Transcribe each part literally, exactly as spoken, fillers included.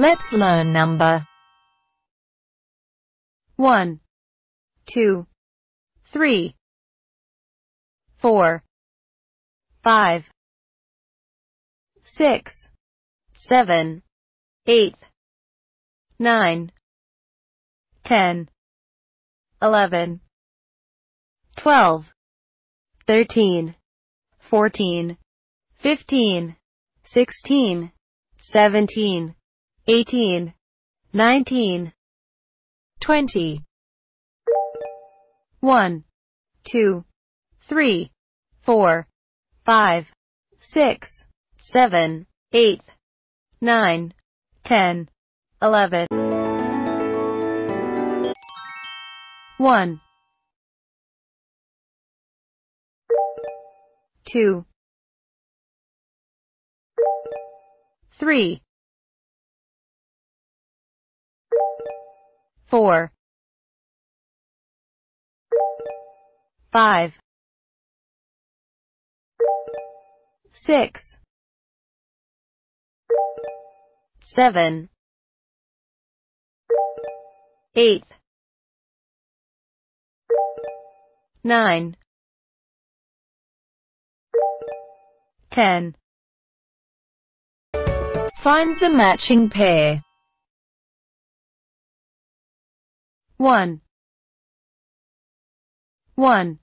Let's learn number. One, two, three, four, five, six, seven, eight, nine, ten, eleven, twelve, thirteen, fourteen, fifteen, sixteen, seventeen, eighteen, nineteen, twenty. One, two, three, four, five, six, seven, eight, nine, ten, eleven. One, two, three, four, five, six, seven, eight, nine, ten. Find the matching pair. One, one,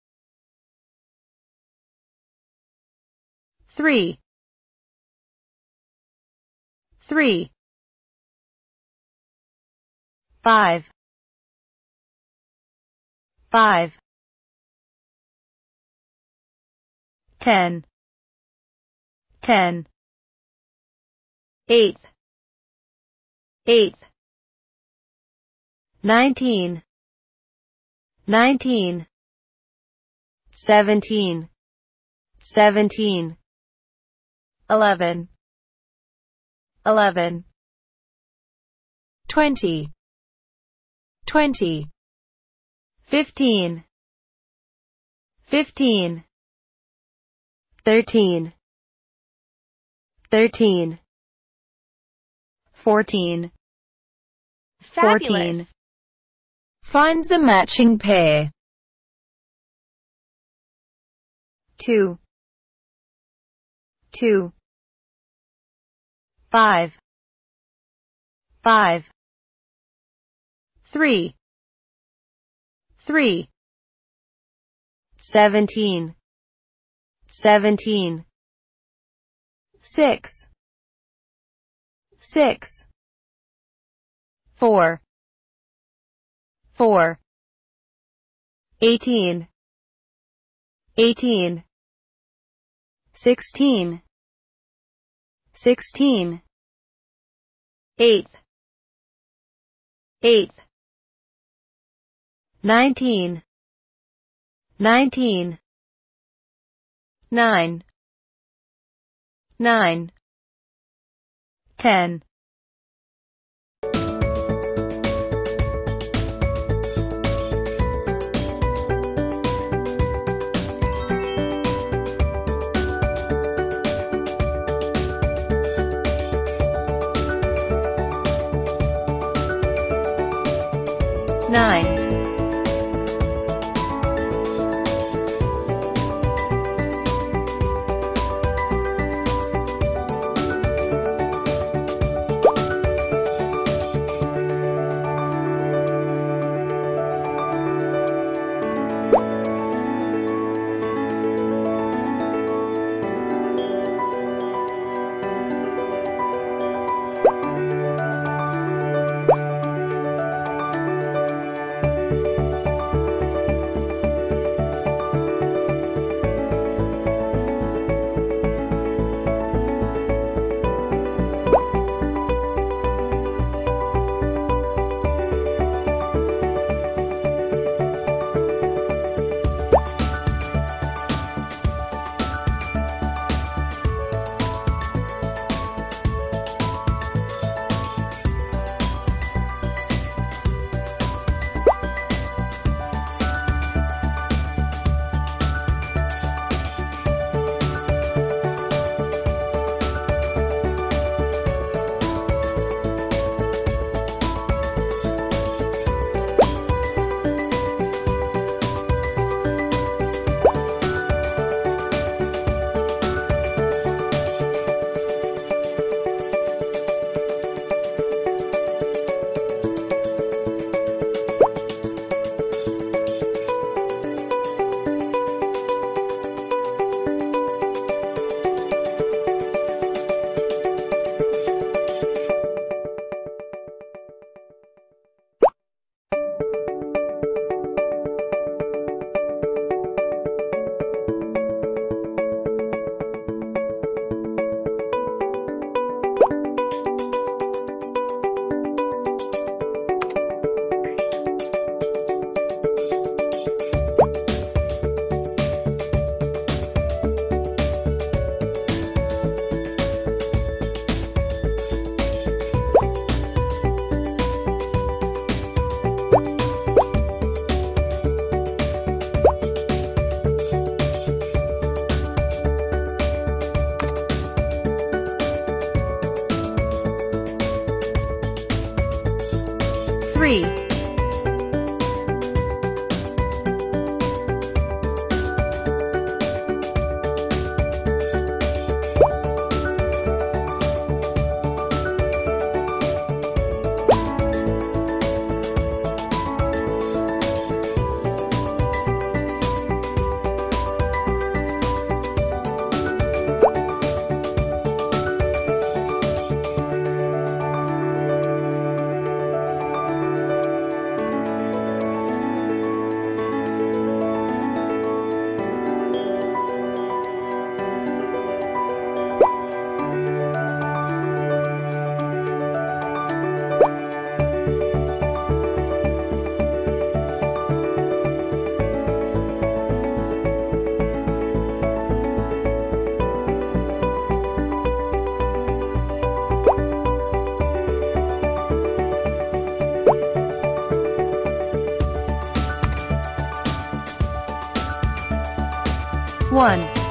three, three, five, five, ten, ten, eight, eight, nineteen, nineteen, seventeen, seventeen, eleven, eleven, twenty, twenty, fifteen, fifteen, thirteen, thirteen, fourteen, fourteen. Find the matching pair. Two, two, five, five, three, three, seventeen, seventeen, six, six, four, four, eighteen, eighteen, sixteen, sixteen, eight, eight, nineteen, nineteen, nine, nine, ten. Nine, one.